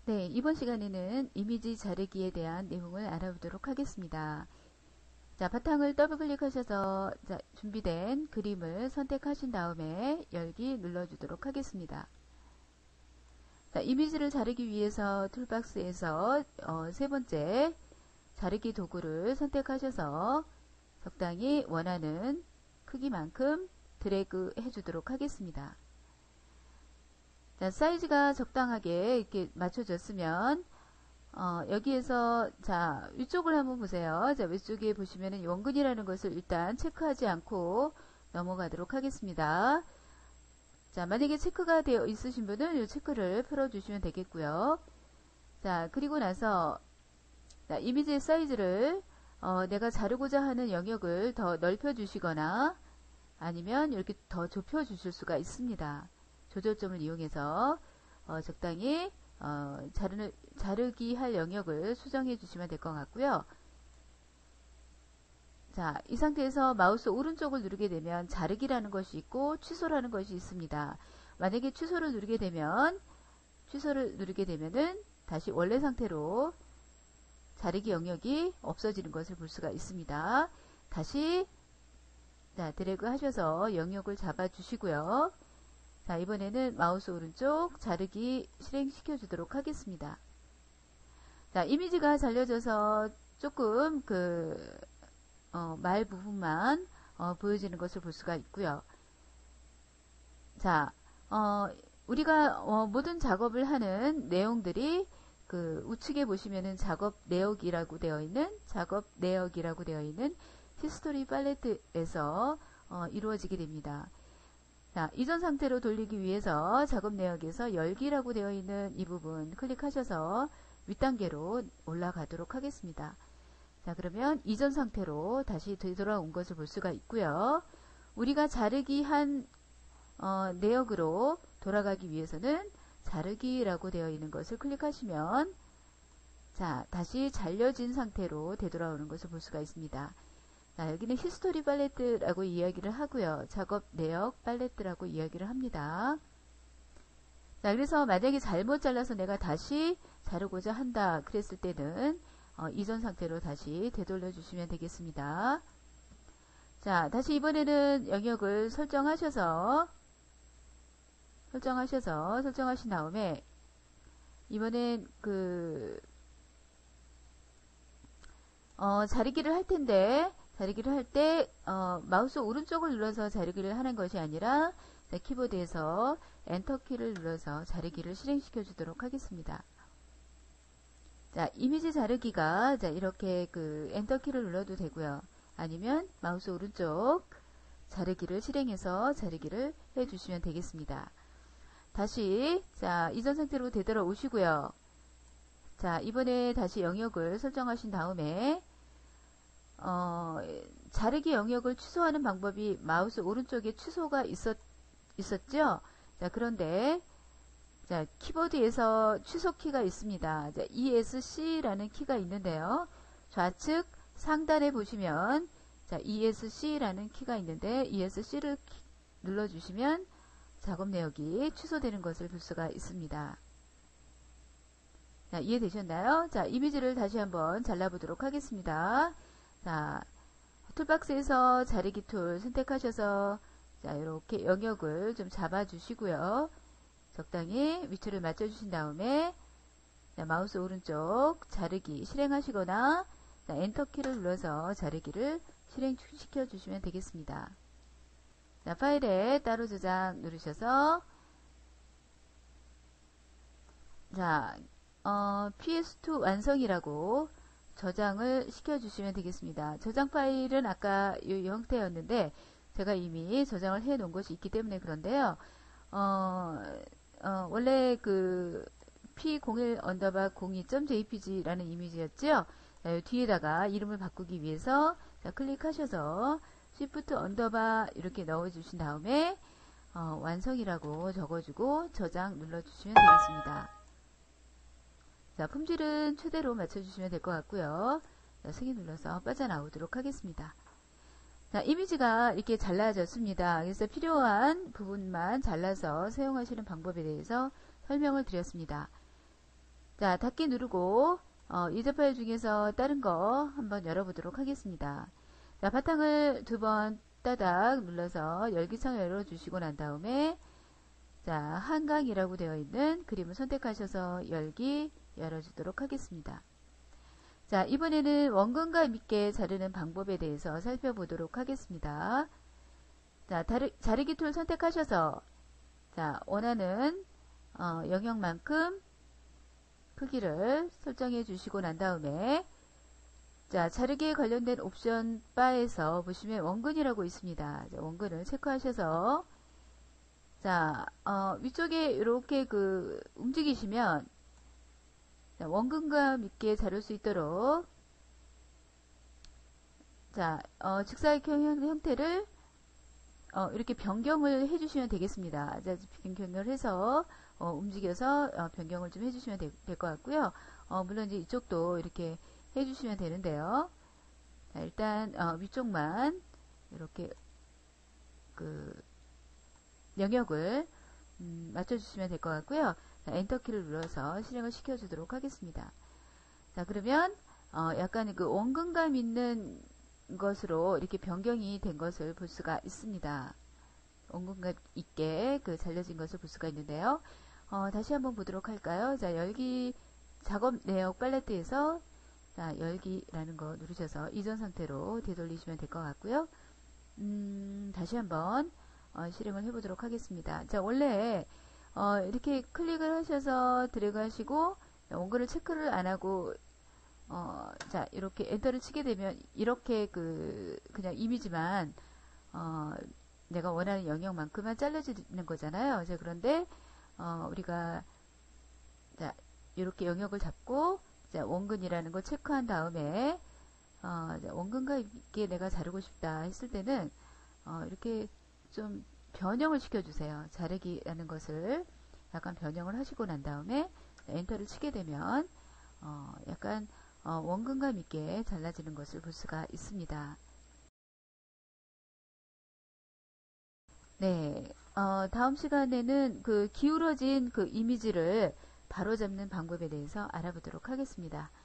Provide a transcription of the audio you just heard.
네, 이번 시간에는 이미지 자르기에 대한 내용을 알아보도록 하겠습니다. 자, 바탕을 더블 클릭하셔서 준비된 그림을 선택하신 다음에 열기 눌러주도록 하겠습니다. 자, 이미지를 자르기 위해서 툴박스에서 세 번째 자르기 도구를 선택하셔서 적당히 원하는 크기만큼 드래그 해주도록 하겠습니다. 자, 사이즈가 적당하게 이렇게 맞춰졌으면 여기에서 자 위쪽을 한번 보세요. 자, 위쪽에 보시면은 원근이라는 것을 일단 체크하지 않고 넘어가도록 하겠습니다. 자, 만약에 체크가 되어 있으신 분은 이 체크를 풀어주시면 되겠고요. 자, 그리고 나서 자, 이미지의 사이즈를 내가 자르고자 하는 영역을 더 넓혀 주시거나 아니면 이렇게 더 좁혀 주실 수가 있습니다. 조절점을 이용해서 적당히 자르기 할 영역을 수정해 주시면 될 것 같고요. 자, 이 상태에서 마우스 오른쪽을 누르게 되면 자르기라는 것이 있고 취소라는 것이 있습니다. 만약에 취소를 누르게 되면은 다시 원래 상태로 자르기 영역이 없어지는 것을 볼 수가 있습니다. 다시 자, 드래그 하셔서 영역을 잡아 주시고요. 자, 이번에는 마우스 오른쪽 자르기 실행시켜 주도록 하겠습니다. 자, 이미지가 잘려져서 조금 말 부분만 보여지는 것을 볼 수가 있고요. 자, 우리가 모든 작업을 하는 내용들이 우측에 보시면은 작업 내역이라고 되어 있는 히스토리 팔레트에서 이루어지게 됩니다. 자, 이전 상태로 돌리기 위해서 작업 내역에서 열기라고 되어 있는 이 부분 클릭하셔서 윗단계로 올라가도록 하겠습니다. 자, 그러면 이전 상태로 다시 되돌아온 것을 볼 수가 있고요. 우리가 자르기 한 내역으로 돌아가기 위해서는 자르기라고 되어 있는 것을 클릭하시면 자, 다시 잘려진 상태로 되돌아오는 것을 볼 수가 있습니다. 자, 여기는 히스토리 팔레트라고 이야기를 하고요. 작업 내역 팔레트라고 이야기를 합니다. 자, 그래서 만약에 잘못 잘라서 내가 다시 자르고자 한다 그랬을 때는 이전 상태로 다시 되돌려 주시면 되겠습니다. 자, 다시 이번에는 영역을 설정하신 다음에 이번엔 자르기를 할 텐데 자르기를 할 때 마우스 오른쪽을 눌러서 자르기를 하는 것이 아니라 자, 키보드에서 엔터키를 눌러서 자르기를 실행시켜 주도록 하겠습니다. 자, 이미지 자르기가 자, 이렇게 엔터키를 눌러도 되고요. 아니면 마우스 오른쪽 자르기를 실행해서 자르기를 해 주시면 되겠습니다. 다시 자, 이전 상태로 되돌아오시고요. 자, 이번에 다시 영역을 설정하신 다음에 자르기 영역을 취소하는 방법이 마우스 오른쪽에 취소가 있었죠? 자, 그런데 자, 키보드에서 취소 키가 있습니다. 자, ESC라는 키가 있는데요. 좌측 상단에 보시면 자, ESC라는 키가 있는데 ESC를 눌러주시면 작업 내역이 취소되는 것을 볼 수가 있습니다. 자, 이해되셨나요? 자, 이미지를 다시 한번 잘라보도록 하겠습니다. 자, 툴박스에서 자르기 툴 선택하셔서 자, 이렇게 영역을 좀 잡아 주시고요. 적당히 위치를 맞춰 주신 다음에 자, 마우스 오른쪽 자르기 실행하시거나 자, 엔터키를 눌러서 자르기를 실행시켜 주시면 되겠습니다. 자, 파일에 따로 저장 누르셔서 자, PS2 완성이라고 저장을 시켜주시면 되겠습니다. 저장 파일은 아까 이 형태였는데 제가 이미 저장을 해 놓은 것이 있기 때문에 그런데요. 원래 p01_02.jpg라는 이미지였죠. 자, 뒤에다가 이름을 바꾸기 위해서 자, 클릭하셔서 shift 언더바 이렇게 넣어주신 다음에 완성이라고 적어주고 저장 눌러주시면 되겠습니다. 자, 품질은 최대로 맞춰주시면 될 것 같고요. 자, 승인 눌러서 빠져나오도록 하겠습니다. 자, 이미지가 이렇게 잘라졌습니다. 그래서 필요한 부분만 잘라서 사용하시는 방법에 대해서 설명을 드렸습니다. 자, 닫기 누르고 이전 파일 중에서 다른 거 한번 열어보도록 하겠습니다. 자, 바탕을 두 번 따닥 눌러서 열기창을 열어주시고 난 다음에 자, 한강이라고 되어 있는 그림을 선택하셔서 열기 열어주도록 하겠습니다. 자, 이번에는 원근감 있게 자르는 방법에 대해서 살펴보도록 하겠습니다. 자, 자르기 툴 선택하셔서 자, 원하는 영역만큼 크기를 설정해 주시고 난 다음에 자, 자르기에 관련된 옵션 바에서 보시면 원근이라고 있습니다. 자, 원근을 체크하셔서 자, 위쪽에 이렇게 움직이시면 자, 원근감 있게 자를 수 있도록 자, 직사각형 형태를 이렇게 변경을 해주시면 되겠습니다. 자, 변경을 해서 움직여서 변경을 좀 해주시면 될 것 같고요. 물론 이제 이쪽도 이렇게 해주시면 되는데요. 자, 일단 위쪽만 이렇게 영역을 맞춰주시면 될 것 같고요. 자, 엔터키를 눌러서 실행을 시켜주도록 하겠습니다. 자, 그러면 약간 원근감 있는 것으로 이렇게 변경이 된 것을 볼 수가 있습니다. 원근감 있게 잘려진 것을 볼 수가 있는데요. 다시 한번 보도록 할까요? 자, 열기 작업 내역 팔레트에서 자, 열기라는 거 누르셔서 이전 상태로 되돌리시면 될 것 같고요. 다시 한번 실행을 해보도록 하겠습니다. 자, 원래 이렇게 클릭을 하셔서 드래그 하시고 원근을 체크를 안 하고 자, 이렇게 엔터를 치게 되면 이렇게 그냥 이미지만 내가 원하는 영역만큼만 잘라지는 거잖아요. 자, 그런데 우리가 자, 이렇게 영역을 잡고 자, 원근이라는 거 체크한 다음에 자, 원근과 있게 내가 자르고 싶다 했을 때는 이렇게 좀 변형을 시켜주세요. 자르기라는 것을 약간 변형을 하시고 난 다음에 엔터를 치게 되면 약간 원근감 있게 잘라지는 것을 볼 수가 있습니다. 네, 다음 시간에는 기울어진 이미지를 바로잡는 방법에 대해서 알아보도록 하겠습니다.